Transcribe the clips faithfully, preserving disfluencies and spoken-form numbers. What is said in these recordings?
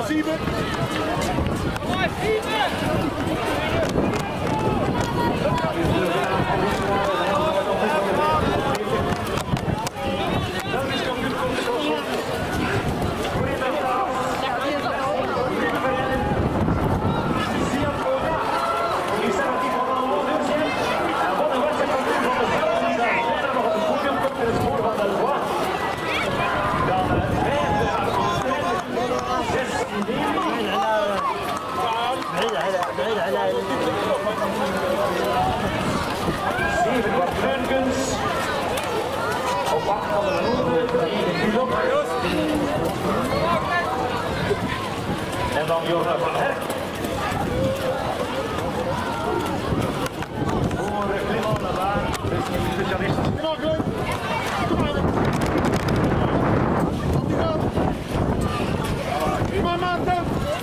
Sieben. Zeven wat Leunkens. Op acht van de Roeren. En dan Jorna van Herk. Voor Klimon naar daar. Dus die specialist. Kom maar, Kom maar, Maarten.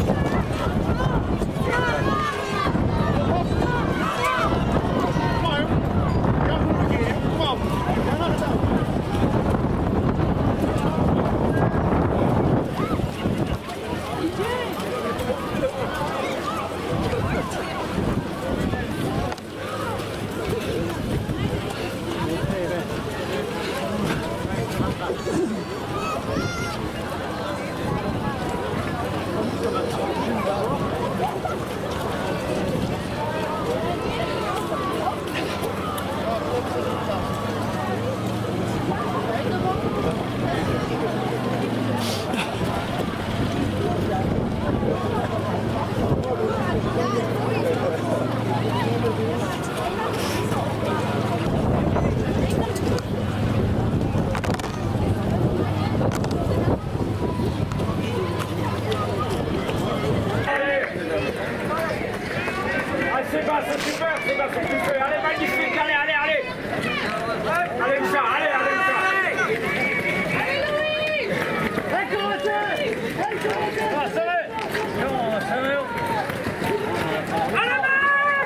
Sébastien, super, Sébastien, tu fais. Allez, magnifique, allez, allez, allez. Allez, Micha, allez, allez, Micha. Allez, Louis. Allez, commencez. Allez, commencez. Ah, ça va. Non, ça va. Allez, Max.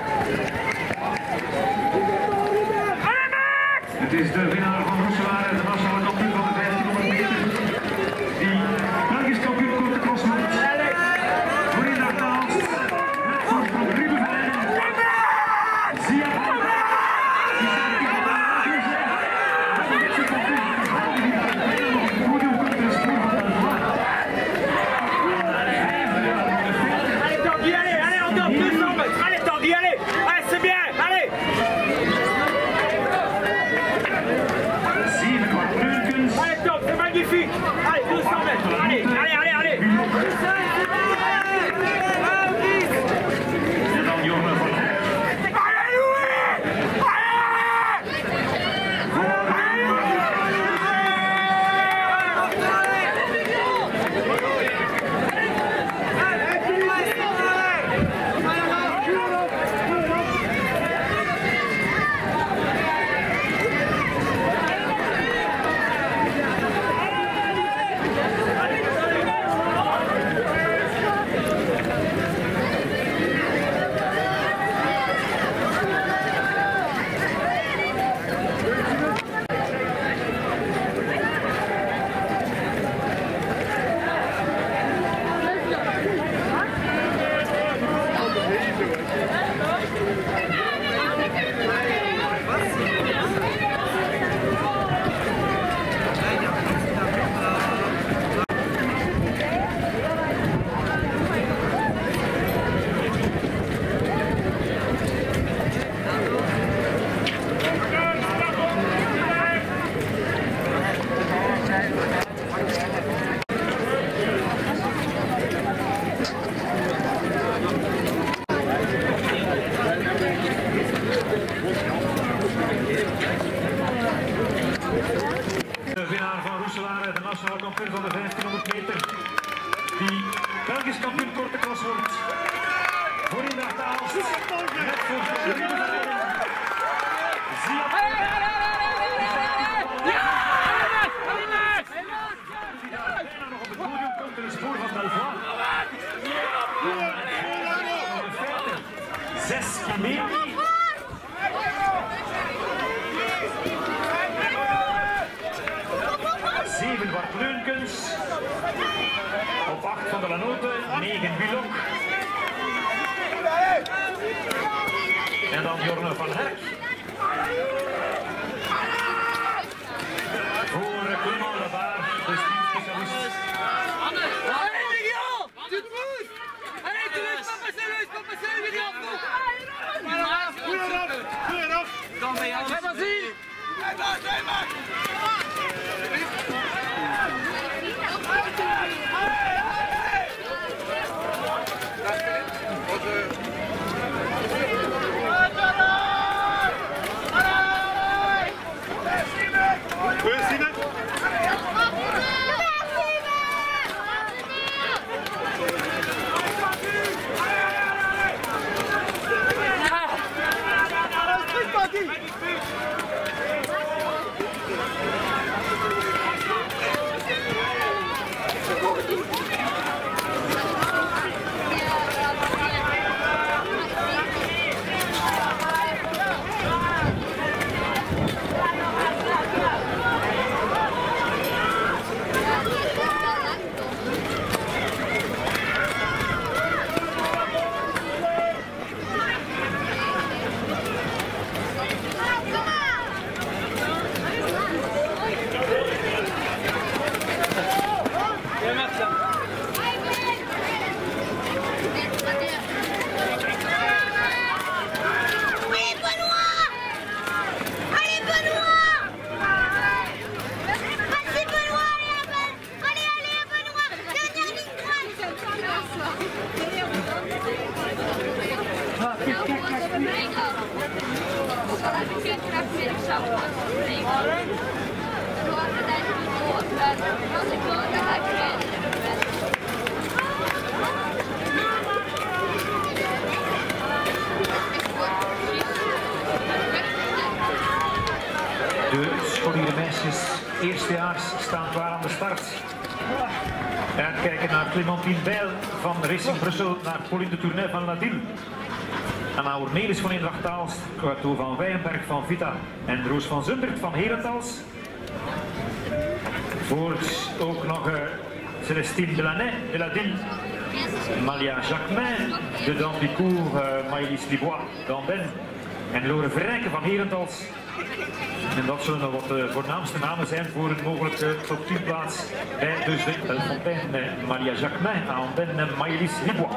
Allez, Max. Het is de winnaar van Roeselaar, de nationale kampioen van de vijftienhonderd meter. Die Belgisch kampioen korte cross wordt. Voorin naar Taals. Met voorsprong Ruben van Eyden. Zie je het? Die staat in de baan. Dat is de kampioen. Het podium komt in het spoor van de vlag. Allez, Tanguy, allez, allez, encore deux cents mètres. Allez, Tanguy, allez. Allez, c'est bien, allez. Zeven kwart Leunkens. Allez, top, c'est magnifique. Allez, deux cents mètres. Allez, allez, allez, allez. En dan Jorna van Herk. Allez, Louis. De winnaar van Roeselaar, de nationale kampioen van de vijftienhonderd meter. Die Belgisch kampioen korte cross wordt. Voorin naar Taals. Net voor Ruben van Eyden. Zie je het? Bijna nog op het podium komt in het spoor van Belvois. Zes kilometer. Zeven Bart Leunkens. Op acht van de Lanote, negen Bilok. En dan Jorne van Herk. Voor Clement Labarre, de teamspecialist. Allez les gars, tu te bouges. Allez, tu laisses pas passer le, laisse pas passer les gars. Non mais vas-y. De scholieren meisjes eerstejaars staan klaar aan de start. En kijken naar Clémentine Bijl van Racing Brussel, naar Pauline de Tournay van Ladille. Anna Ornelis van Eendracht Aalst, Kato van Wijenberg van Vita en Roos van Zundert van Herentals. Voorts ook nog uh, Célestine Delaney de Ladille, Malia Jacquemin de Dampicourt, uh, Maëlys Libois d'Ambenne en Lore Verrijken van Herentals. En dat zullen wat de voornaamste namen zijn voor een mogelijke top tien plaats bij dus de Bellefontaine, Malia Jacquemin, Ambenne en Maëlys Libois.